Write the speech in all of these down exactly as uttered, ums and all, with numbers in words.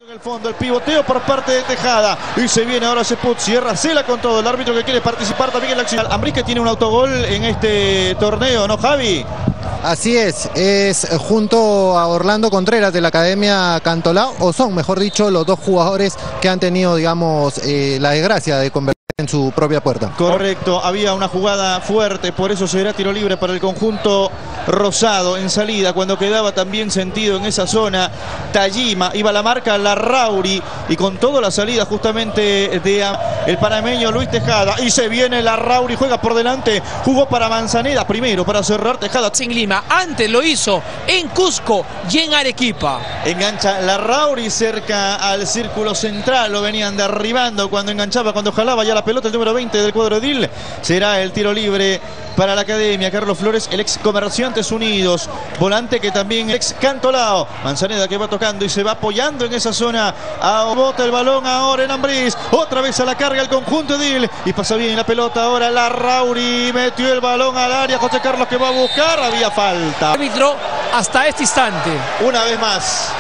En el fondo, el pivoteo por parte de Tejada. Y se viene ahora Seput, cierra Cela con todo. El árbitro que quiere participar también en la acción. Ambriz tiene un autogol en este torneo, ¿no, Javi? Así es, es junto a Orlando Contreras de la Academia Cantolao, o son, mejor dicho, los dos jugadores que han tenido, digamos, eh, la desgracia de convertir en su propia puerta. Correcto, había una jugada fuerte, por eso será tiro libre para el conjunto rosado en salida, cuando quedaba también sentido en esa zona. Tajima, iba la marca Larrauri y con toda la salida justamente de el panameño Luis Tejada, y se viene Larrauri, juega por delante, jugó para Manzaneda primero para cerrar Tejada. En Lima, antes lo hizo en Cusco y en Arequipa. Engancha Larrauri cerca al círculo central, lo venían derribando cuando enganchaba, cuando jalaba ya la pelota el número veinte del cuadro edil. Será el tiro libre para la Academia. Carlos Flores, el ex Comerciantes Unidos, volante que también el ex Cantolao. Manzaneda que va tocando y se va apoyando en esa zona. Ah, bota el balón ahora en Ambriz, otra vez a la carga el conjunto edil y pasa bien la pelota ahora Larrauri, metió el balón al área. José Carlos que va a buscar, había falta. Árbitro hasta este instante. Una vez más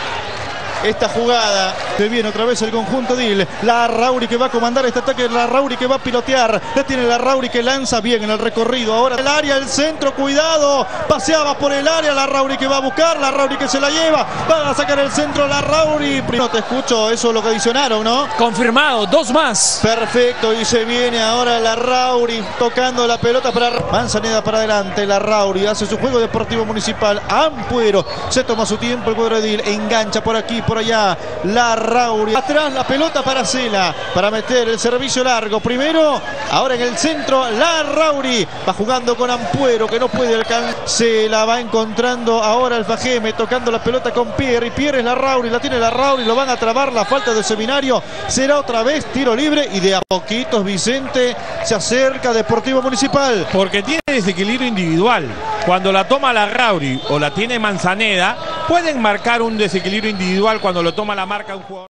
esta jugada, se viene otra vez el conjunto edil. Larrauri que va a comandar este ataque, Larrauri que va a pilotear, ya tiene Larrauri que lanza bien en el recorrido, ahora el área, el centro, cuidado, paseaba por el área, Larrauri que va a buscar, Larrauri que se la lleva, va a sacar el centro Larrauri. No te escucho, eso es lo que adicionaron, ¿no? Confirmado, dos más. Perfecto, y se viene ahora Larrauri tocando la pelota para Manzaneda para adelante. Larrauri hace su juego deportivo municipal. Ampuero se toma su tiempo el cuadro edil, engancha por aquí, por allá Larrauri, atrás la pelota para Cela, para meter el servicio largo primero, ahora en el centro Larrauri, va jugando con Ampuero que no puede alcanzar, se la va encontrando ahora el Fajeme, tocando la pelota con Pierre, y Pierre es Larrauri, la tiene Larrauri, lo van a trabar, la falta de Seminario, será otra vez tiro libre y de a poquitos Vicente se acerca Deportivo Municipal. Porque tiene desequilibrio individual, cuando la toma Larrauri o la tiene Manzaneda, pueden marcar un desequilibrio individual cuando lo toma la marca un jugador.